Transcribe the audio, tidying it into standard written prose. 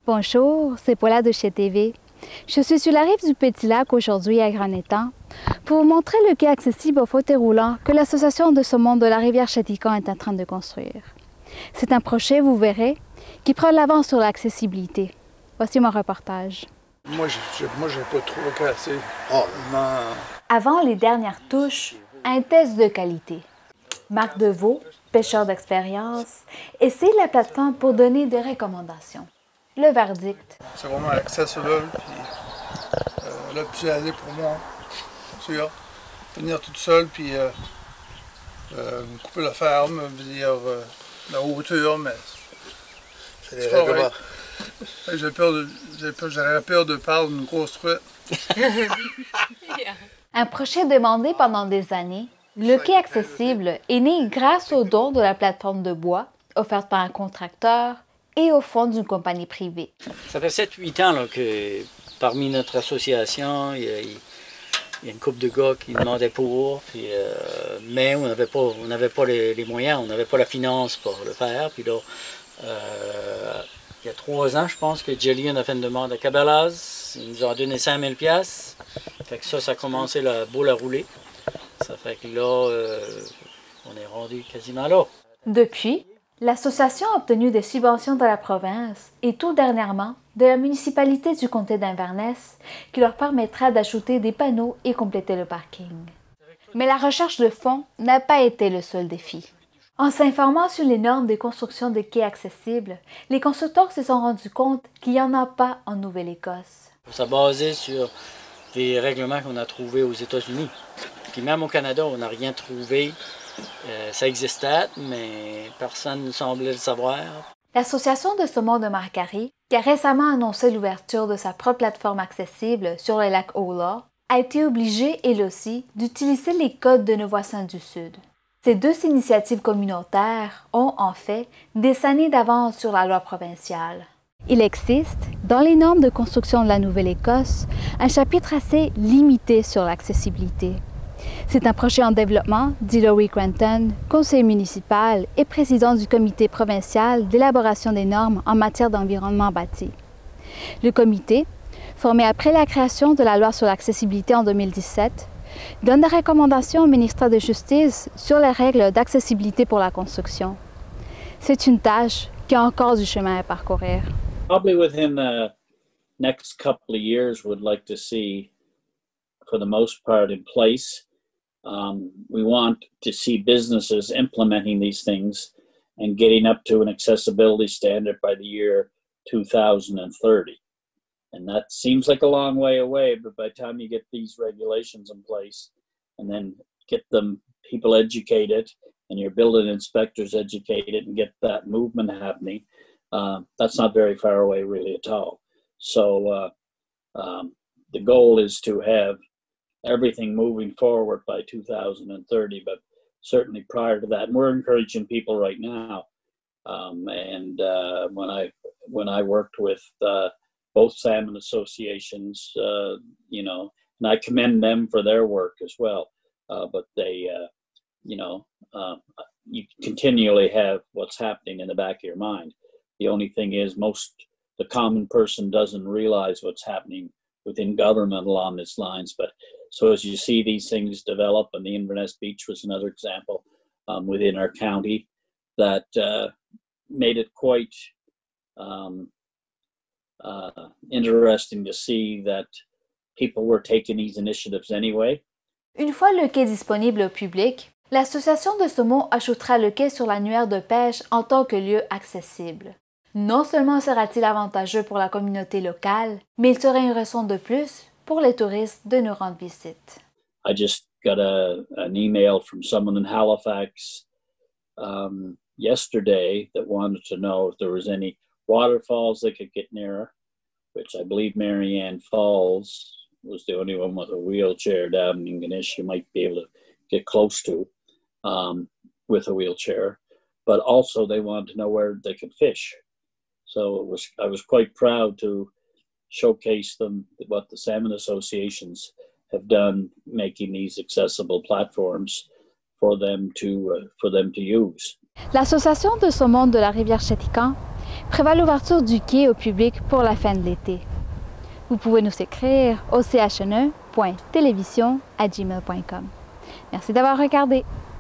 Bonjour, c'est Paula de chez TV. Je suis sur la rive du Petit Lac aujourd'hui à Grand-Étang pour vous montrer le quai accessible au fauteuil roulant que l'Association de saumon de la rivière Chéticamp est en train de construire. C'est un projet, vous verrez, qui prend l'avance sur l'accessibilité. Voici mon reportage. Moi, j'ai pas trop cassé. Oh, non. Avant les dernières touches, un test de qualité. Marc Deveau, pêcheur d'expérience, essaie la plateforme pour donner des recommandations. Le verdict. C'est vraiment accessible, puis là, plus aller pour moi, sûr. Venir toute seule, puis couper la ferme, venir la hauteur, mais c'est des règlements. J'aurais peur de perdre une grosse truite. Un projet demandé pendant des années, le quai accessible est né grâce aux dons de la plateforme de bois offerte par un contracteur et au fond d'une compagnie privée. Ça fait 7-8 ans là, que parmi notre association, il y a une couple de gars qui demandaient pour, puis, mais on n'avait pas les moyens, on n'avait pas la finance pour le faire. Puis là, il y a 3 ans, je pense que Jillian a fait une demande à Cabela's. Ils nous ont donné 5000 $. Fait que ça a commencé la boule à rouler. Ça fait que là, on est rendu quasiment là. Depuis, l'association a obtenu des subventions de la province et tout dernièrement de la municipalité du comté d'Inverness qui leur permettra d'ajouter des panneaux et compléter le parking. Mais la recherche de fonds n'a pas été le seul défi. En s'informant sur les normes de construction de quais accessibles, les constructeurs se sont rendus compte qu'il n'y en a pas en Nouvelle-Écosse. Ça basé sur des règlements qu'on a trouvés aux États-Unis. Puis même au Canada, on n'a rien trouvé. Ça existait, mais personne ne semblait le savoir. L'Association de saumon de Marquarrie, qui a récemment annoncé l'ouverture de sa propre plateforme accessible sur le lac Ola, a été obligée, elle aussi, d'utiliser les codes de nos voisins du Sud. Ces 2 initiatives communautaires ont, en fait, des années d'avance sur la loi provinciale. Il existe, dans les normes de construction de la Nouvelle-Écosse, un chapitre assez limité sur l'accessibilité. C'est un projet en développement, dit Laurie Cranton, conseiller municipal et président du comité provincial d'élaboration des normes en matière d'environnement bâti. Le comité, formé après la création de la loi sur l'accessibilité en 2017, donne des recommandations au ministère de Justice sur les règles d'accessibilité pour la construction. C'est une tâche qui a encore du chemin à parcourir. Probably within the next couple of years, we'd like to see, for the most part, in place. We want to see businesses implementing these things and getting up to an accessibility standard by the year 2030. And that seems like a long way away, but by the time you get these regulations in place and then get people educated and your building inspectors educated and get that movement happening, that's not very far away really at all. So the goal is to have everything moving forward by 2030, but certainly prior to that. And we're encouraging people right now. When I worked with both salmon associations, and I commend them for their work as well. But they, you continually have what's happening in the back of your mind. The only thing is the common person doesn't realize what's happening within government along these lines. But so as you see these things develop, and the Inverness Beach was another example within our county that made it quite interesting to see that people were taking these initiatives anyway. Une fois le quai disponible au public, l'Association de saumon ajoutera le quai sur l'annuaire de pêche en tant que lieu accessible. Non seulement sera-t-il avantageux pour la communauté locale, mais il sera une raison de plus pour les touristes de nous rendre visite. I just got an email from someone in Halifax yesterday that wanted to know if there was any waterfalls they could get near, which I believe Marianne Falls was the only one with a wheelchair down in Ganesh you might be able to get close to with a wheelchair. But also they wanted to know where they could fish. So I was quite proud to showcase them what the salmon associations have done, making these accessible platforms for them to use. L'Association de saumon de la rivière Chéticamp prévoit l'ouverture du quai au public pour la fin de l'été. Vous pouvez nous écrire au chne.television@gmail.com. Merci d'avoir regardé.